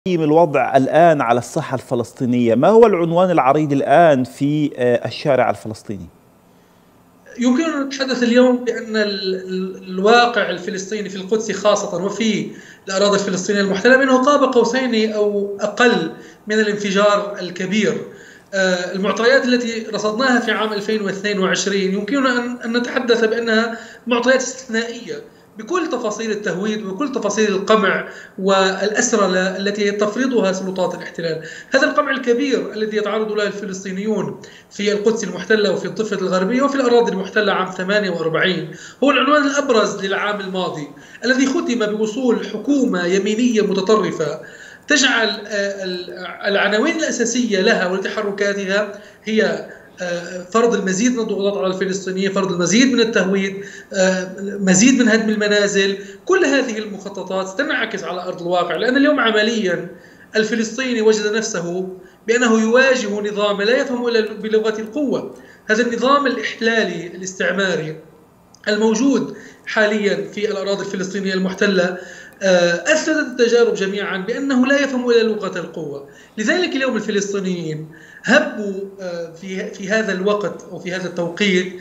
الوضع الآن على الساحة الفلسطينية، ما هو العنوان العريض الآن في الشارع الفلسطيني؟ يمكننا أن نتحدث اليوم بأن الواقع الفلسطيني في القدس خاصة وفي الأراضي الفلسطينية المحتلة بأنه قاب قوسين أو أقل من الانفجار الكبير. المعطيات التي رصدناها في عام 2022 يمكننا أن نتحدث بأنها معطيات استثنائية بكل تفاصيل التهويد وكل تفاصيل القمع والأسرى التي تفرضها سلطات الاحتلال. هذا القمع الكبير الذي يتعرض له الفلسطينيون في القدس المحتلة وفي الضفة الغربية وفي الأراضي المحتلة عام 48 هو العنوان الأبرز للعام الماضي، الذي ختم بوصول حكومة يمينية متطرفة تجعل العناوين الأساسية لها ولتحركاتها هي فرض المزيد من الضغوطات على الفلسطينيين، فرض المزيد من التهويد، مزيد من هدم المنازل. كل هذه المخططات تنعكس على أرض الواقع، لأن اليوم عمليا الفلسطيني وجد نفسه بأنه يواجه نظام لا يفهم إلا بلغة القوة. هذا النظام الإحلالي الاستعماري الموجود حاليا في الأراضي الفلسطينية المحتلة أثبتت التجارب جميعا بأنه لا يفهم إلا لغة القوة. لذلك اليوم الفلسطينيين هبوا في هذا الوقت أو في هذا التوقيت،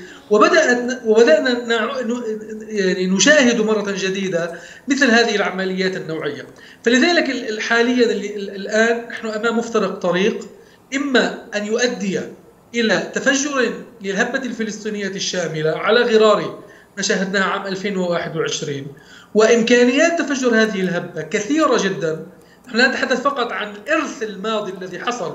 وبدأنا يعني نشاهد مرة جديدة مثل هذه العمليات النوعية. فلذلك حاليا الآن نحن أمام مفترق طريق، إما أن يؤدي إلى تفجر للهبة الفلسطينية الشاملة على غرار ما شاهدناها عام 2021، وإمكانيات تفجر هذه الهبة كثيرة جدا. نحن لا نتحدث فقط عن الإرث الماضي الذي حصل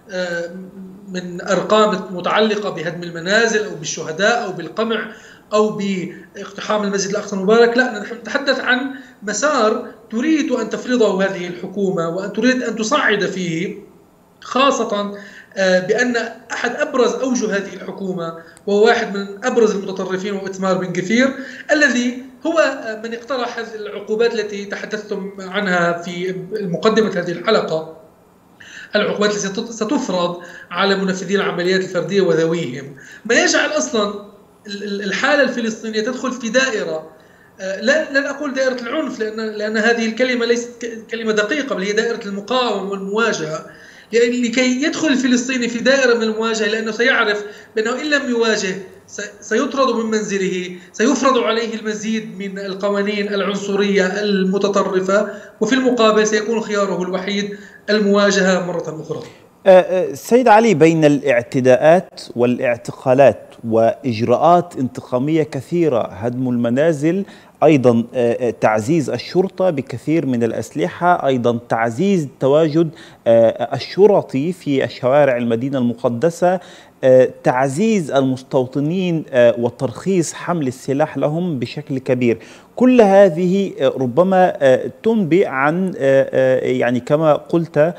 من أرقام متعلقة بهدم المنازل أو بالشهداء أو بالقمع أو باقتحام المسجد الأقصى المبارك، لا، نحن نتحدث عن مسار تريد أن تفرضه هذه الحكومة وأن تريد أن تصعد فيه، خاصة بأن أحد أبرز أوجه هذه الحكومة وهو واحد من أبرز المتطرفين وإتمار بن غفير، الذي هو من اقترح هذه العقوبات التي تحدثتم عنها في مقدمة هذه الحلقة، العقوبات التي ستفرض على منفذي العمليات الفردية وذويهم، ما يجعل أصلا الحالة الفلسطينية تدخل في دائرة، لن أقول دائرة العنف لأن هذه الكلمة ليست كلمة دقيقة، بل هي دائرة المقاومة والمواجهة، لكي يدخل الفلسطيني في دائرة من المواجهة، لأنه سيعرف بأنه إن لم يواجه سيطرد من منزله، سيفرض عليه المزيد من القوانين العنصرية المتطرفة، وفي المقابل سيكون خياره الوحيد المواجهة مرة أخرى. سيد علي، بين الاعتداءات والاعتقالات وإجراءات انتقامية كثيرة، هدم المنازل، أيضا تعزيز الشرطة بكثير من الأسلحة، أيضا تعزيز تواجد الشرطي في شوارع المدينة المقدسة، تعزيز المستوطنين وترخيص حمل السلاح لهم بشكل كبير. كل هذه ربما تنبئ عن يعني كما قلت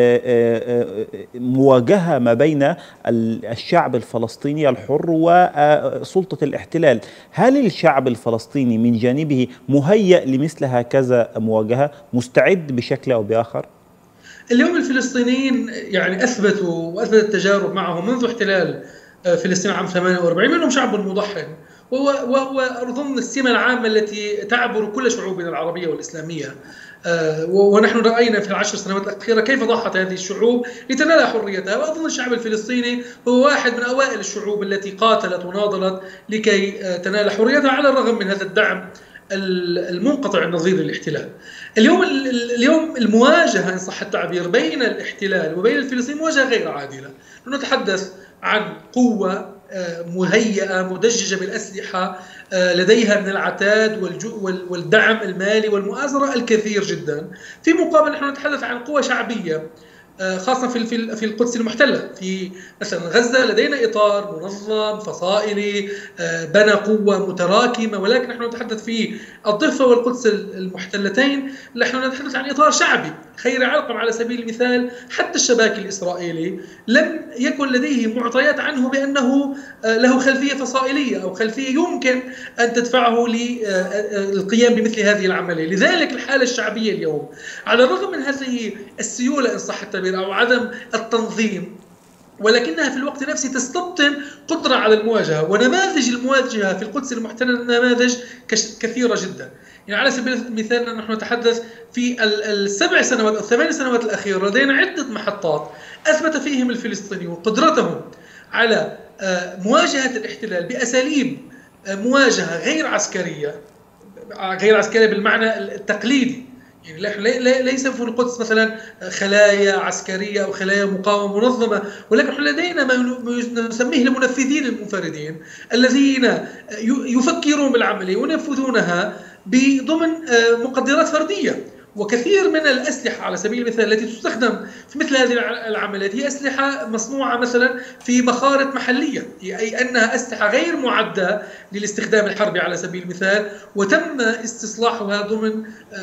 مواجهة ما بين الشعب الفلسطيني الحر وسلطة الاحتلال. هل الشعب الفلسطيني من جانبه مهيأ لمثل هكذا مواجهة، مستعد بشكل أو بآخر؟ اليوم الفلسطينيين يعني أثبتوا وأثبتت التجارب معهم منذ احتلال فلسطين عام 48 أنهم شعب مضحٍ، وهو أظن السمة العامة التي تعبر كل شعوبنا العربية والإسلامية. ونحن رأينا في العشر سنوات الأخيرة كيف ضحت هذه الشعوب لتنال حريتها، وأظن الشعب الفلسطيني هو واحد من أوائل الشعوب التي قاتلت وناضلت لكي تنال حريتها على الرغم من هذا الدعم المنقطع النظير للاحتلال. اليوم المواجهة إن صح التعبير بين الاحتلال وبين الفلسطينيين مواجهة غير عادلة. نتحدث عن قوة مهيئة مدججة بالأسلحة، لديها من العتاد والدعم المالي والمؤازرة الكثير جدا، في مقابل نحن نتحدث عن قوة شعبية خاصة في القدس المحتلة. في مثلا غزة لدينا إطار منظم فصائلي بنى قوة متراكمة، ولكن نحن نتحدث في الضفة والقدس المحتلتين نحن نتحدث عن إطار شعبي. خير علقم على سبيل المثال، حتى الشباك الإسرائيلي لم يكن لديه معطيات عنه بأنه له خلفية فصائلية أو خلفية يمكن أن تدفعه للقيام بمثل هذه العملية. لذلك الحالة الشعبية اليوم على الرغم من هذه السيولة إن صح التعبير أو عدم التنظيم، ولكنها في الوقت نفسه تستبطن قدرة على المواجهة. ونماذج المواجهة في القدس المحتلة نماذج كثيرة جدا. يعني على سبيل المثال نحن نتحدث في السبع سنوات أو الثمان سنوات الأخيرة لدينا عدة محطات أثبت فيهم الفلسطينيون قدرتهم على مواجهة الاحتلال بأساليب مواجهة غير عسكرية بالمعنى التقليدي. يعني ليس في القدس مثلا خلايا عسكرية أو خلايا مقاومة منظمة، ولكن لدينا ما نسميه المنفذين المنفردين الذين يفكرون بالعملية وينفذونها بضمن مقدرات فردية. وكثير من الأسلحة على سبيل المثال التي تستخدم في مثل هذه العمليات هي أسلحة مصنوعة مثلا في مخارط محلية، أي أنها أسلحة غير معدة للاستخدام الحربي على سبيل المثال، وتم استصلاحها ضمن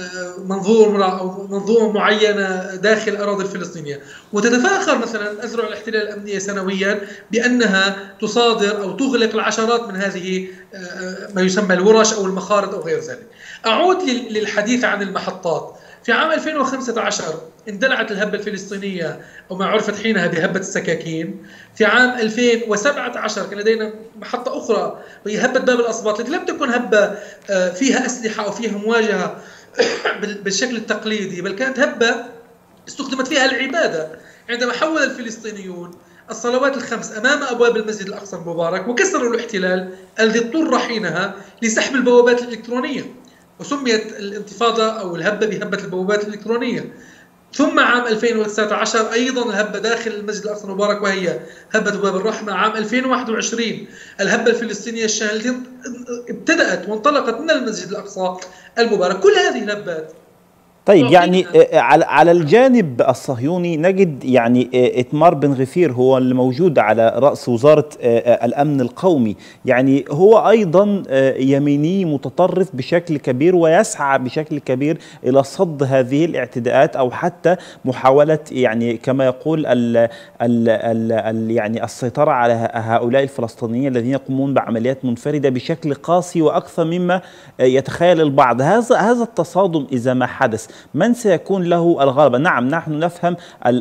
منظومة معينة داخل الأراضي الفلسطينية. وتتفاخر مثلا أذرع الاحتلال الأمنية سنويا بأنها تصادر أو تغلق العشرات من هذه ما يسمى الورش أو المخارط أو غير ذلك. أعود للحديث عن المحطات. في عام 2015 اندلعت الهبة الفلسطينية أو ما عرفت حينها بهبة السكاكين. في عام 2017 كان لدينا محطة أخرى وهي هبة باب الأصباط، التي لم تكن هبة فيها أسلحة أو فيها مواجهة بالشكل التقليدي، بل كانت هبة استخدمت فيها العبادة، عندما حول الفلسطينيون الصلوات الخمس أمام أبواب المسجد الأقصى المبارك وكسروا الاحتلال الذي اضطر حينها لسحب البوابات الإلكترونية، وسميت الانتفاضة أو الهبة بهبة البوابات الإلكترونية. ثم عام 2019 أيضا الهبة داخل المسجد الأقصى المبارك وهي هبة باب الرحمة. عام 2021 الهبة الفلسطينية الشاملة ابتدأت وانطلقت من المسجد الأقصى المبارك. كل هذه الهبات طيب يعني على الجانب الصهيوني نجد يعني إتمار بن غفير هو الموجود على رأس وزارة الأمن القومي، يعني هو أيضا يميني متطرف بشكل كبير ويسعى بشكل كبير إلى صد هذه الاعتداءات أو حتى محاولة يعني كما يقول يعني السيطرة على هؤلاء الفلسطينيين الذين يقومون بعمليات منفردة بشكل قاسي وأكثر مما يتخيل البعض. هذا التصادم إذا ما حدث من سيكون له الغلبة؟ نعم نحن نفهم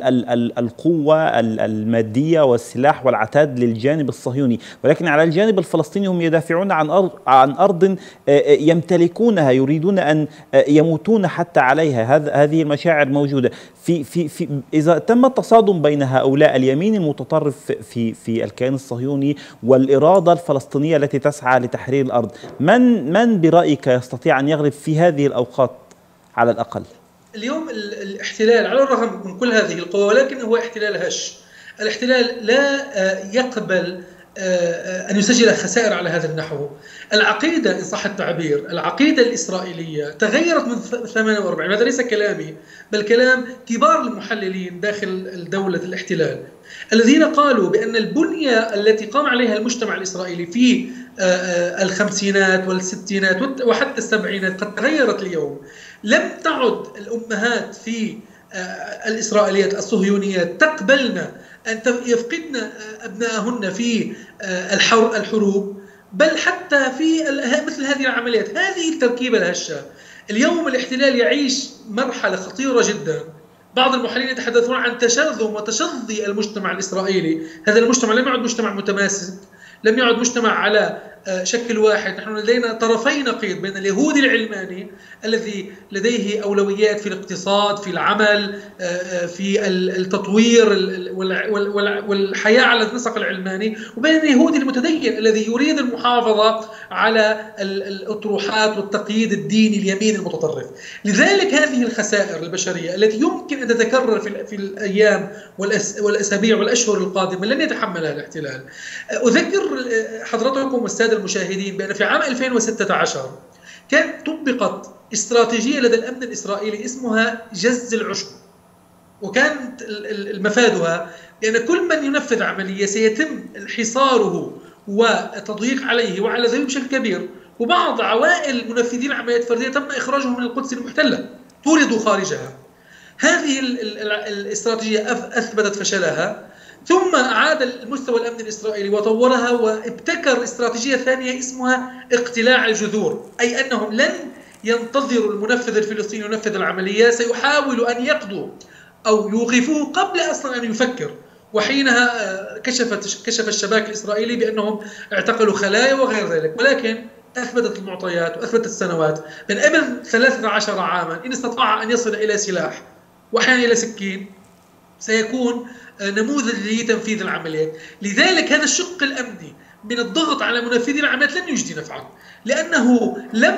القوة المادية والسلاح والعتاد للجانب الصهيوني، ولكن على الجانب الفلسطيني هم يدافعون عن أرض يمتلكونها، يريدون أن يموتون حتى عليها. هذه المشاعر موجودة في إذا تم التصادم بين هؤلاء اليمين المتطرف في الكيان الصهيوني والإرادة الفلسطينية التي تسعى لتحرير الأرض، من برأيك يستطيع أن يغلب في هذه الأوقات على الأقل؟ اليوم الاحتلال على الرغم من كل هذه القوى ولكن هو احتلال هش. الاحتلال لا يقبل أن يسجل خسائر على هذا النحو. العقيدة إن صح التعبير، العقيدة الإسرائيلية تغيرت من 48. هذا ليس كلامي بل كلام كبار المحللين داخل دولة الاحتلال الذين قالوا بأن البنية التي قام عليها المجتمع الإسرائيلي في الخمسينات والستينات وحتى السبعينات قد تغيرت اليوم. لم تعد الأمهات في الإسرائيليات الصهيونيات تقبلن أن يفقدن أبنائهن في الحروب، بل حتى في مثل هذه العمليات. هذه التركيبة الهشة. اليوم الاحتلال يعيش مرحلة خطيرة جدا. بعض المحللين يتحدثون عن تشرذم وتشظي المجتمع الإسرائيلي. هذا المجتمع لم يعد مجتمع متماسك، لم يعد مجتمع على شكل واحد. نحن لدينا طرفي نقيض بين اليهودي العلماني الذي لديه أولويات في الاقتصاد، في العمل، في التطوير والحياة على النسق العلماني، وبين اليهودي المتدين الذي يريد المحافظة على الأطروحات والتقييد الديني اليمين المتطرف. لذلك هذه الخسائر البشرية التي يمكن أن تتكرر في الأيام والأسابيع والأشهر القادمة لن يتحملها الاحتلال. أذكر حضراتكم والسادة المشاهدين بأن في عام 2016 كان طبقت استراتيجية لدى الأمن الإسرائيلي اسمها جز العشب، وكانت مفادها بأن كل من ينفذ عملية سيتم حصاره وتضييق عليه وعلى ذويه بشكل كبير. وبعض عوائل منفذين عمليات فردية تم إخراجهم من القدس المحتلة، طردوا خارجها. هذه الاستراتيجية أثبتت فشلها، ثم عاد المستوى الأمن الإسرائيلي وطورها وابتكر استراتيجية ثانية اسمها اقتلاع الجذور، أي أنهم لن ينتظروا المنفذ الفلسطيني ينفذ العملية، سيحاولوا أن يقضوا أو يوقفوه قبل أصلا أن يفكر. وحينها كشف الشباك الإسرائيلي بأنهم اعتقلوا خلايا وغير ذلك. ولكن أثبتت المعطيات وأثبتت السنوات من قبل 13 عاما إن استطاع أن يصل إلى سلاح وأحيانا إلى سكين سيكون نموذج لتنفيذ العمليات. لذلك هذا الشق الأمني من الضغط على منفذي العمليات لن يجدي نفعا، لأنه لم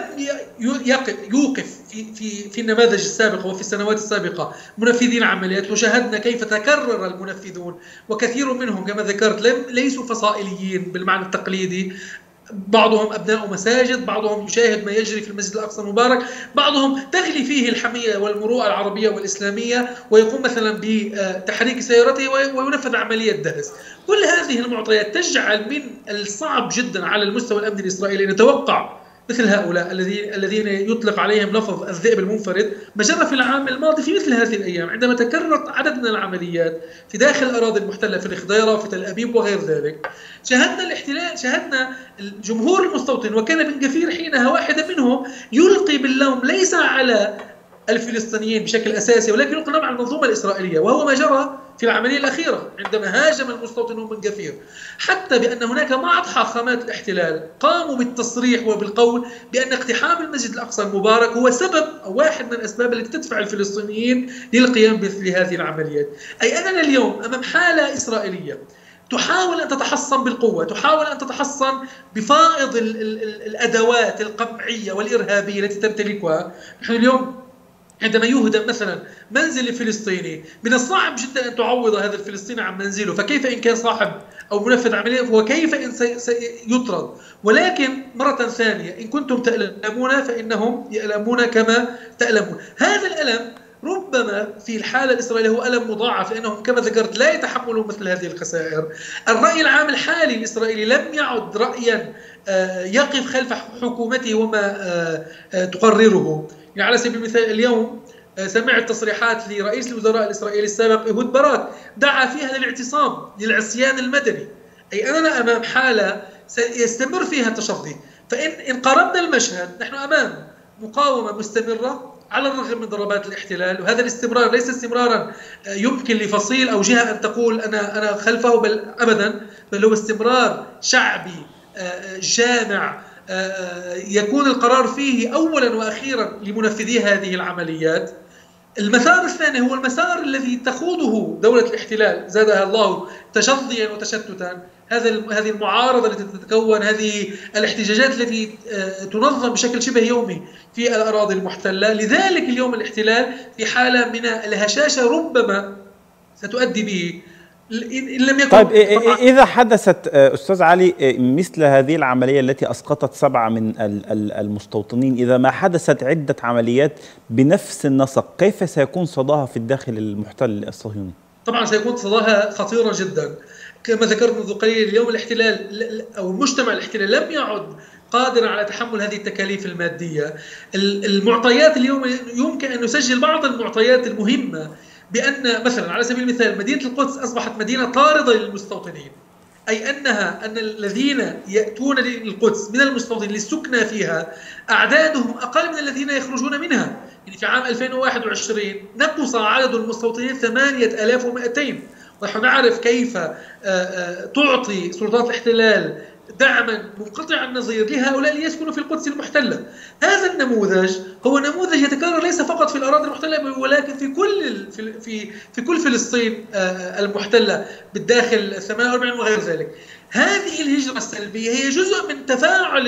يوقف في النماذج السابقة وفي السنوات السابقة منفذي العمليات، وشاهدنا كيف تكرر المنفذون وكثير منهم كما ذكرت ليسوا فصائليين بالمعنى التقليدي، بعضهم أبناء مساجد، بعضهم يشاهد ما يجري في المسجد الأقصى المبارك، بعضهم تغلي فيه الحمية والمروءة العربية والإسلامية ويقوم مثلا بتحريك سيارته وينفذ عملية دهس. كل هذه المعطيات تجعل من الصعب جدا على المستوى الأمني الإسرائيلي أن يتوقع مثل هؤلاء الذين يطلق عليهم لفظ الذئب المنفرد ما جرى في العام الماضي في مثل هذه الأيام، عندما تكررت عدد من العمليات في داخل الأراضي المحتلة في الخضيرة وفي تل أبيب وغير ذلك. شاهدنا الاحتلال، شاهدنا الجمهور المستوطن، وكان بن غفير حينها واحدا منهم يلقي باللوم ليس على الفلسطينيين بشكل أساسي ولكن يلقي اللوم على المنظومة الإسرائيلية، وهو ما جرى في العملية الأخيرة عندما هاجم المستوطنون بن غفير، حتى بأن هناك بعض حاخامات الاحتلال قاموا بالتصريح وبالقول بأن اقتحام المسجد الأقصى المبارك هو سبب أو واحد من الأسباب التي تدفع الفلسطينيين للقيام بمثل هذه العمليات. أي أننا اليوم أمام حالة إسرائيلية تحاول أن تتحصن بالقوة، تحاول أن تتحصن بفائض الأدوات القمعية والإرهابية التي تمتلكها. نحن اليوم عندما يهدم مثلا منزل فلسطيني من الصعب جدا أن تعوض هذا الفلسطيني عن منزله، فكيف إن كان صاحب أو منفذ عملية وكيف إن سيطرد. ولكن مرة ثانية إن كنتم تألمون فإنهم يألمون كما تألمون. هذا الألم ربما في الحالة الإسرائيلية هو ألم مضاعف، لأنهم كما ذكرت لا يتحملون مثل هذه الخسائر. الرأي العام الحالي الإسرائيلي لم يعد رأيا يقف خلف حكومته وما تقرره. يعني على سبيل المثال اليوم سمعت تصريحات لرئيس الوزراء الإسرائيلي السابق إيهود باراك دعا فيها للاعتصام للعصيان المدني، أي أننا أمام حالة سيستمر فيها التشظي. فإن قارنا المشهد نحن أمام مقاومة مستمرة على الرغم من ضربات الاحتلال، وهذا الاستمرار ليس استمرارا يمكن لفصيل أو جهة أن تقول أنا خلفه، بل أبدا، بل هو استمرار شعبي جامع يكون القرار فيه أولا وأخيرا لمنفذي هذه العمليات. المسار الثاني هو المسار الذي تخوضه دولة الاحتلال زادها الله تشظيا وتشتتا، هذه المعارضة التي تتكون، هذه الاحتجاجات التي تنظم بشكل شبه يومي في الأراضي المحتلة. لذلك اليوم الاحتلال في حالة من الهشاشة ربما ستؤدي به إن لم يكن. طيب إذا حدثت أستاذ علي مثل هذه العملية التي أسقطت 7 من المستوطنين، إذا ما حدثت عدة عمليات بنفس النسق، كيف سيكون صداها في الداخل المحتل الصهيوني؟ طبعا سيكون صداها خطيرا جدا. كما ذكرت منذ قليل اليوم الاحتلال أو مجتمع الاحتلال لم يعد قادرا على تحمل هذه التكاليف المادية. المعطيات اليوم يمكن أن نسجل بعض المعطيات المهمة بأن مثلا على سبيل المثال مدينة القدس أصبحت مدينة طاردة للمستوطنين، أي أن الذين يأتون للقدس من المستوطنين للسكنى فيها أعدادهم أقل من الذين يخرجون منها. يعني في عام 2021 نقص عدد المستوطنين 8200. ونحن نعرف كيف تعطي سلطات الاحتلال دعما منقطع النظير لهؤلاء ليسكنوا في القدس المحتلة. هذا النموذج هو نموذج يتكرر ليس فقط في الأراضي المحتلة ولكن في كل فلسطين المحتلة بالداخل 48 وغير ذلك. هذه الهجرة السلبية هي جزء من تفاعل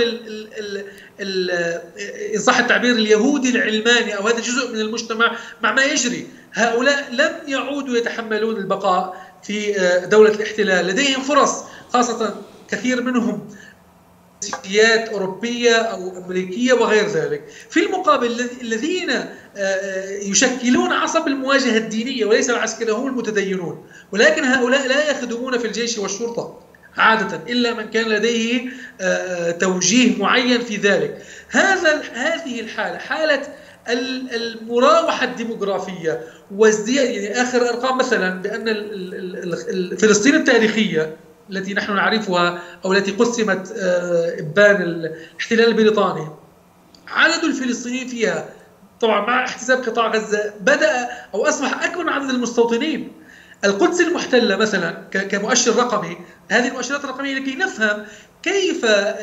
إن صح التعبير اليهودي العلماني، أو هذا جزء من المجتمع مع ما يجري. هؤلاء لم يعودوا يتحملون البقاء في دولة الاحتلال، لديهم فرص، خاصة كثير منهم جنسيات أوروبية أو أمريكية وغير ذلك. في المقابل الذين يشكلون عصب المواجهة الدينية وليس العسكرية هم المتدينون، ولكن هؤلاء لا يخدمون في الجيش والشرطة عادة إلا من كان لديه توجيه معين في ذلك. هذه الحالة حالة المراوحة الديموغرافية وازدياد، يعني آخر أرقام مثلا بأن فلسطين التاريخية التي نحن نعرفها أو التي قسمت إبان الاحتلال البريطاني، عدد الفلسطينيين فيها طبعا مع احتساب قطاع غزة بدأ أو أصبح أكبر من عدد المستوطنين. القدس المحتلة مثلا كمؤشر رقمي، هذه المؤشرات الرقمية لكي نفهم كيف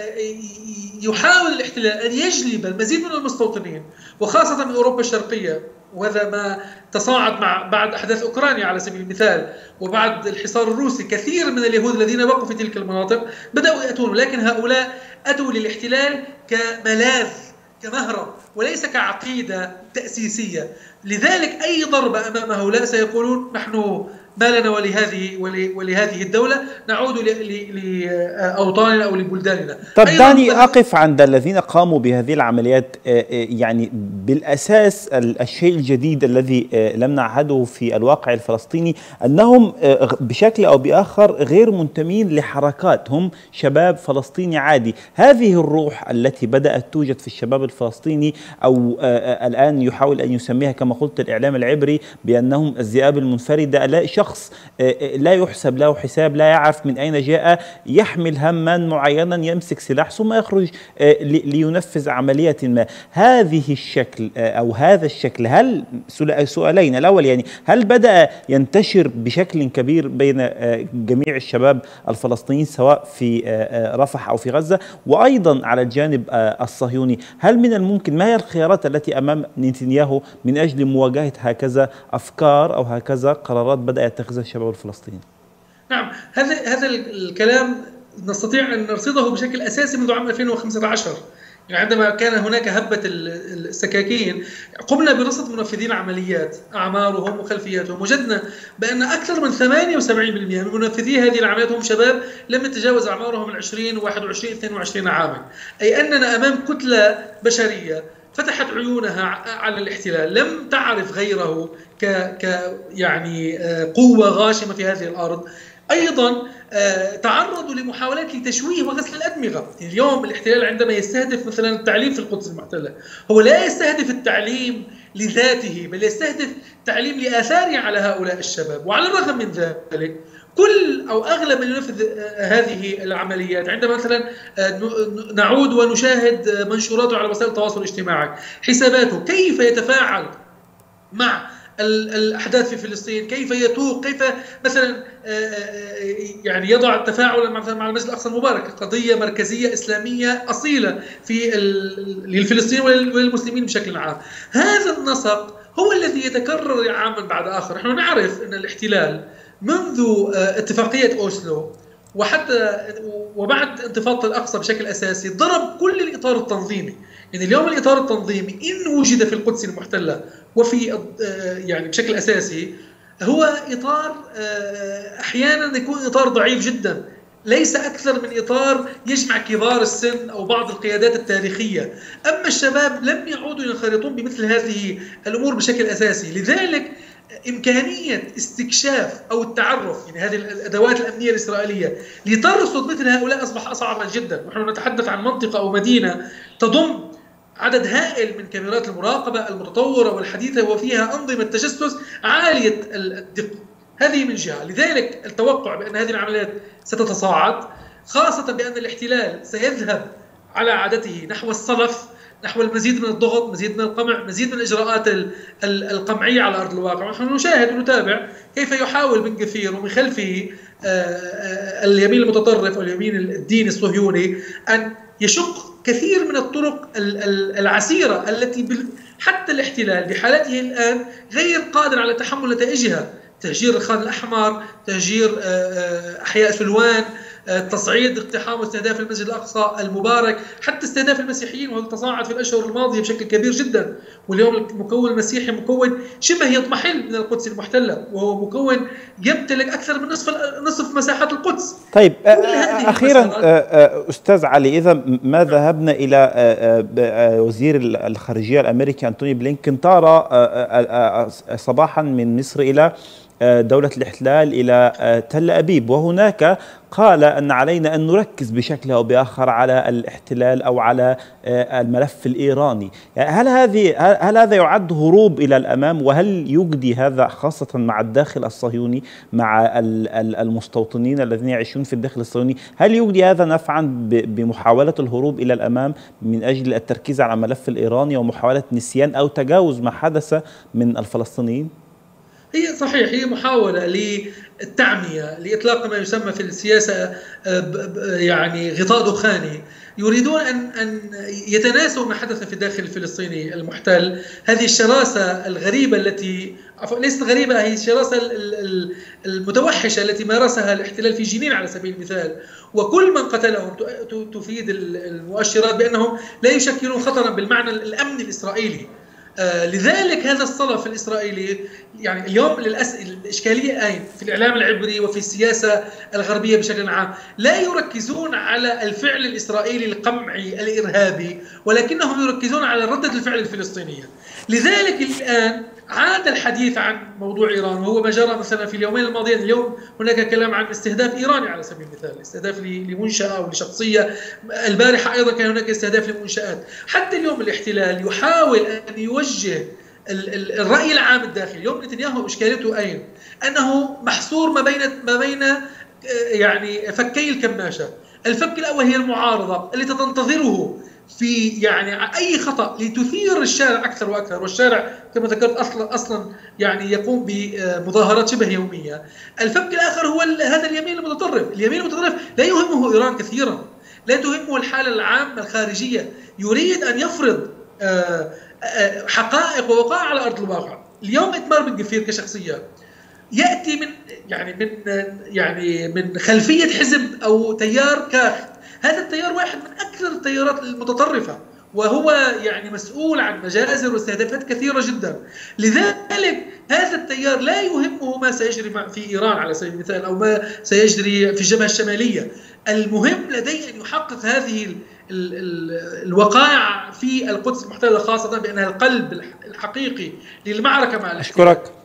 يحاول الاحتلال أن يجلب المزيد من المستوطنين وخاصة من أوروبا الشرقية، وهذا ما تصاعد بعد أحداث أوكرانيا على سبيل المثال، وبعد الحصار الروسي كثير من اليهود الذين بقوا في تلك المناطق بدأوا يأتون، ولكن هؤلاء أتوا للاحتلال كملاذ، كمهرب، وليس كعقيدة تأسيسية. لذلك أي ضربة أمام هؤلاء سيقولون نحن ما لنا ولهذه الدولة، نعود لأوطاننا أو لبلداننا. طب دعني أقف عند الذين قاموا بهذه العمليات. يعني بالأساس الشيء الجديد الذي لم نعهده في الواقع الفلسطيني أنهم بشكل أو بآخر غير منتمين لحركات، هم شباب فلسطيني عادي. هذه الروح التي بدأت توجد في الشباب الفلسطيني، أو الآن يحاول أن يسميها كما قلت الإعلام العبري بأنهم الذئاب المنفردة، لا شخص لا يحسب له حساب، لا يعرف من أين جاء، يحمل هما معينا، يمسك سلاح ثم يخرج لينفذ عملية ما. هذه الشكل أو هذا الشكل، هل سؤالين، الأول يعني هل بدأ ينتشر بشكل كبير بين جميع الشباب الفلسطينيين سواء في رفح أو في غزة، وأيضا على الجانب الصهيوني هل من الممكن، ما هي الخيارات التي أمام نتنياهو من أجل مواجهة هكذا أفكار أو هكذا قرارات بدأ يتخذها الشباب الفلسطيني؟ نعم، هذا الكلام نستطيع أن نرصده بشكل أساسي منذ عام 2015. يعني عندما كان هناك هبة السكاكين قمنا برصد منفذين عمليات، أعمارهم وخلفياتهم، وجدنا بأن أكثر من 78% من منفذي هذه العمليات هم شباب لم يتجاوز أعمارهم 20 21 22 عاما، أي أننا أمام كتلة بشرية فتحت عيونها على الاحتلال، لم تعرف غيره يعني قوة غاشمة في هذه الأرض. أيضا تعرضوا لمحاولات لتشويه وغسل الأدمغة. اليوم الاحتلال عندما يستهدف مثلا التعليم في القدس المحتلة، هو لا يستهدف التعليم لذاته، بل يستهدف تعليم لآثاره على هؤلاء الشباب. وعلى الرغم من ذلك كل أو أغلب من ينفذ هذه العمليات، عندما مثلا نعود ونشاهد منشوراته على وسائل التواصل الاجتماعي، حساباته، كيف يتفاعل مع الأحداث في فلسطين، كيف يتوق، كيف مثلا يعني يضع التفاعل مع المسجد الأقصى المبارك، قضية مركزية إسلامية أصيلة للفلسطينيين وللمسلمين بشكل عام. هذا النسق هو الذي يتكرر عاما بعد آخر. نحن نعرف أن الاحتلال منذ اتفاقية أوسلو وحتى وبعد انتفاضة الأقصى بشكل أساسي ضرب كل الإطار التنظيمي. يعني اليوم الإطار التنظيمي إن وجد في القدس المحتلة وفي يعني بشكل أساسي هو إطار أحيانا يكون إطار ضعيف جدا، ليس أكثر من إطار يجمع كبار السن أو بعض القيادات التاريخية. أما الشباب لم يعودوا ينخرطون بمثل هذه الأمور بشكل أساسي. لذلك إمكانية استكشاف أو التعرف، يعني هذه الأدوات الأمنية الإسرائيلية لترصد مثل هؤلاء أصبح أصعبا جدا. ونحن نتحدث عن منطقة أو مدينة تضم عدد هائل من كاميرات المراقبة المتطورة والحديثة، وفيها أنظمة تجسس عالية الدقة. هذه من جهة. لذلك التوقع بأن هذه العمليات ستتصاعد، خاصة بأن الاحتلال سيذهب على عادته نحو الصلف، نحو المزيد من الضغط، مزيد من القمع، مزيد من الإجراءات القمعية على أرض الواقع. ونحن نشاهد ونتابع كيف يحاول بن غفير ومن خلفه اليمين المتطرف واليمين الديني الصهيوني أن يشق كثير من الطرق العسيرة التي حتى الاحتلال بحالته الآن غير قادر على تحمل نتائجها. تهجير الخان الأحمر، تهجير أحياء سلوان، تصعيد اقتحام واستهداف المسجد الأقصى المبارك، حتى استهداف المسيحيين، وهذا تصاعد في الأشهر الماضية بشكل كبير جدا. واليوم المكون المسيحي مكون شبه يضمحل من القدس المحتلة، وهو مكون يمتلك أكثر من نصف مساحة القدس. طيب أخيرا أستاذ علي، إذا ما ذهبنا إلى وزير الخارجية الأمريكي أنتوني بلينكن، طار صباحا من مصر إلى دولة الاحتلال إلى تل أبيب، وهناك قال أن علينا أن نركز بشكل أو بآخر على الاحتلال أو على الملف الإيراني. هل هذا يعد هروب إلى الأمام؟ وهل يجدي هذا خاصة مع الداخل الصهيوني، مع المستوطنين الذين يعيشون في الداخل الصهيوني، هل يجدي هذا نفعا بمحاولة الهروب إلى الأمام من أجل التركيز على الملف الإيراني ومحاولة نسيان أو تجاوز ما حدث من الفلسطينيين؟ هي صحيح، هي محاولة للتعمية، لإطلاق ما يسمى في السياسة يعني غطاء دخاني. يريدون أن يتناسوا ما حدث في الداخل الفلسطيني المحتل، هذه الشراسة الغريبة التي عفوا ليست غريبة، هي الشراسة المتوحشة التي مارسها الاحتلال في جنين على سبيل المثال، وكل من قتلهم تفيد المؤشرات بأنهم لا يشكلون خطرا بالمعنى الأمني الإسرائيلي. لذلك هذا الصلف الإسرائيلي يعني اليوم الإشكالية أين؟ في الإعلام العبري وفي السياسة الغربية بشكل عام، لا يركزون على الفعل الإسرائيلي القمعي الإرهابي، ولكنهم يركزون على ردة الفعل الفلسطينية. لذلك الآن عاد الحديث عن موضوع إيران، وهو ما جرى مثلا في اليومين الماضيين. اليوم هناك كلام عن استهداف إيراني على سبيل المثال، استهداف لمنشأة أو لشخصية. البارحة أيضا كان هناك استهداف لمنشآت. حتى اليوم الاحتلال يحاول أن يوجه الرأي العام الداخلي. اليوم نتنياهو إشكاليته أين؟ أنه محصور ما بين يعني فكي الكماشة. الفك الأول هي المعارضة التي تنتظره في يعني أي خطأ لتثير الشارع أكثر وأكثر، والشارع كما ذكرت أصلا يعني يقوم بمظاهرات شبه يومية. الفك الآخر هو هذا اليمين المتطرف. اليمين المتطرف لا يهمه إيران كثيرا، لا تهمه الحالة العامة الخارجية، يريد أن يفرض حقائق ووقائع على أرض الواقع. اليوم إتمار بن غفير كشخصية يأتي من خلفية حزب أو تيار كاخ. هذا التيار واحد من أكثر التيارات المتطرفة، وهو يعني مسؤول عن مجازر واستهدافات كثيرة جدا. لذلك هذا التيار لا يهمه ما سيجري في إيران على سبيل المثال أو ما سيجري في الجبهة الشمالية. المهم لديه أن يحقق هذه الوقائع في القدس المحتلة، خاصة بأنها القلب الحقيقي للمعركة مع الاحتلال. أشكرك.